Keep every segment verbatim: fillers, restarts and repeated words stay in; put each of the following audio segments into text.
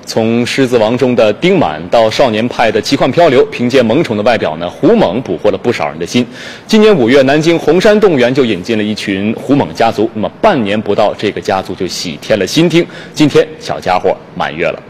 从狮子王中的丁满到少年派的奇幻漂流，凭借萌宠的外表呢，虎猛捕获了不少人的心。今年五月，南京红山动物园就引进了一群虎猛家族，那么半年不到，这个家族就喜添了新丁。今天小家伙满月了。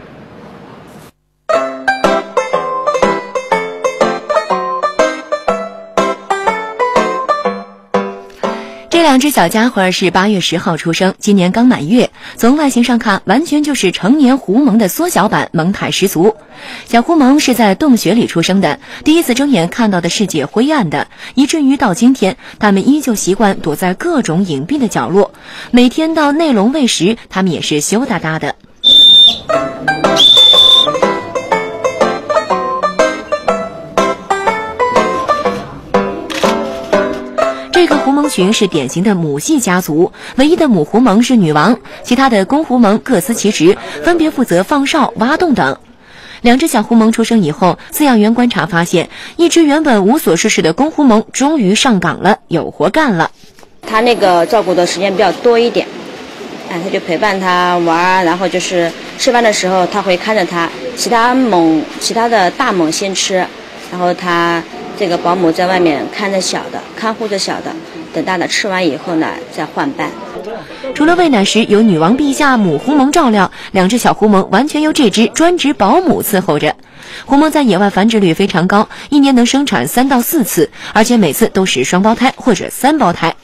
这两只小家伙是八月十号出生，今年刚满月。从外形上看，完全就是成年狐獴的缩小版，萌态十足。小狐獴是在洞穴里出生的，第一次睁眼看到的世界灰暗的，以至于到今天，他们依旧习惯躲在各种隐蔽的角落。每天到内笼喂食，他们也是羞答答的。这个狐獴群是典型的母系家族，唯一的母狐獴是女王，其他的公狐獴各司其职，分别负责放哨、挖洞等。两只小狐獴出生以后，饲养员观察发现，一只原本无所事事的公狐獴终于上岗了，有活干了。 他那个照顾的时间比较多一点，哎，他就陪伴他玩，然后就是吃饭的时候他会看着他，其他獴、其他的大獴先吃，然后他。这个保姆在外面看着小的，看护着小的，等大的吃完以后呢，再换班。 除了喂奶时由女王陛下母狐獴照料，两只小狐獴完全由这只专职保姆伺候着。狐獴在野外繁殖率非常高，一年能生产三到四次，而且每次都是双胞胎或者三胞胎。